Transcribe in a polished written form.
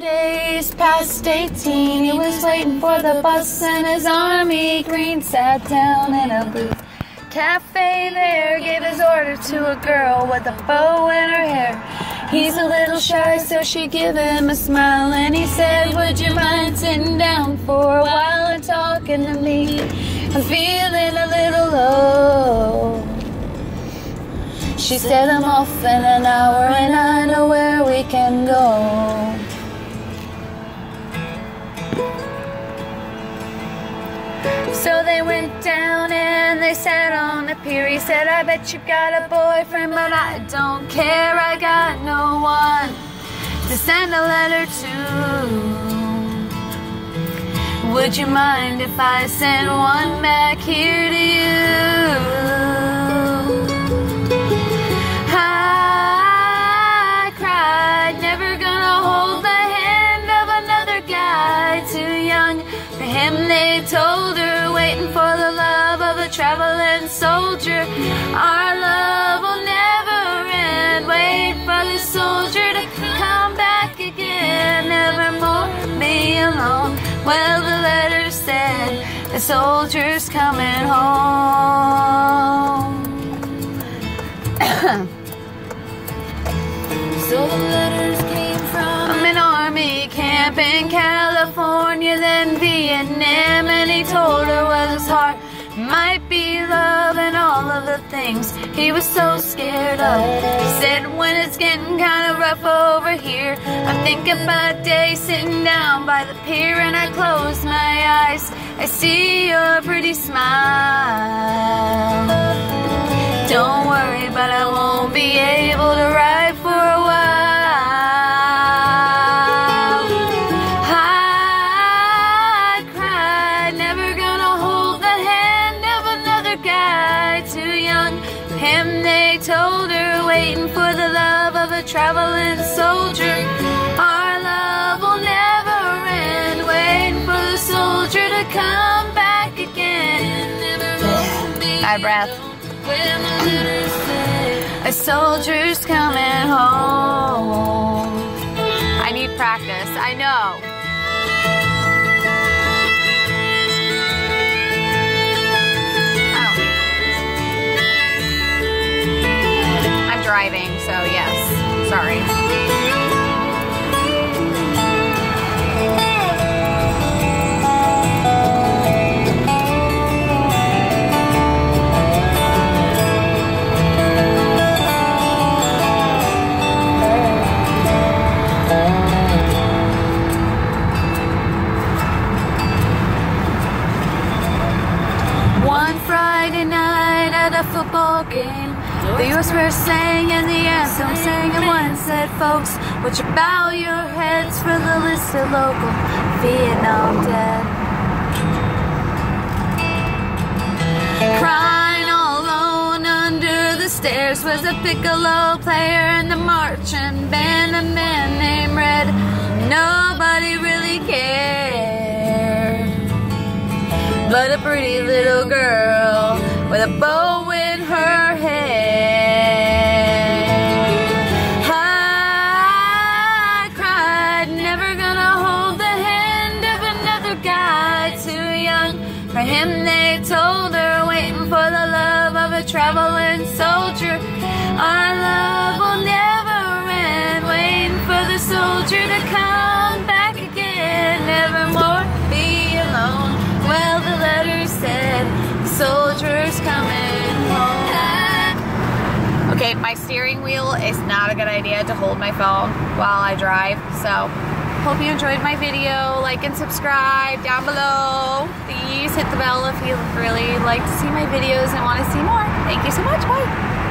days past 18, he was waiting for the bus and his army green. Sat down in a booth cafe there, gave his order to a girl with a bow in her hair. He's a little shy, so she gave him a smile, and he said, would you mind sitting down for a while and talking to me? I'm feeling a little low. She said, I'm off in an hour and I know where we can go. So they went down and they sat on the pier. He said, I bet you got a boyfriend, but I don't care. I got no one to send a letter to. Would you mind if I sent one back here to you? I cried, never gonna hold the hand of another guy too young for him. They told her, waiting for the love of a traveling soldier. Our love will never end. Wait for the soldier to come back again. Nevermore be alone. Well, the letter said, the soldier's coming home. So the letters came from an army camp in California, then Vietnam, and he told her what his heart might be love and all of the things he was so scared of. He said, when it's getting kind of rough over here, I'm thinking about days sitting down by the pier, and I close my eyes, I see your pretty smile. Don't worry, but I won't be able to ride for a while. I cried, never gonna hold the hand of another guy too young for him. They told her, waiting for the love of a traveling soldier. Our love will never end. Waiting for the soldier to come back again. Bad breath. A soldier's coming home. I need practice, I know. I'm driving, so yes, sorry. A football game, the U.S. were sang and the anthem sang, and one said, folks, would you bow your heads for the list of local Vietnam dead? Crying all alone under the stairs was a piccolo player in the marching band, a man named Red. Nobody really cared, but a pretty little girl with a bow in her hair. I cried, never gonna hold the hand of another guy too young for him. They told her, waiting for the love of a traveling soldier. Our love will never end. Waiting for the soldier to come back again. Nevermore be alone. Well, the letter said, soldier's coming home. Okay, my steering wheel is not a good idea to hold my phone while I drive, so hope you enjoyed my video. Like and subscribe down below. Please hit the bell if you really like to see my videos and want to see more. Thank you so much. Bye.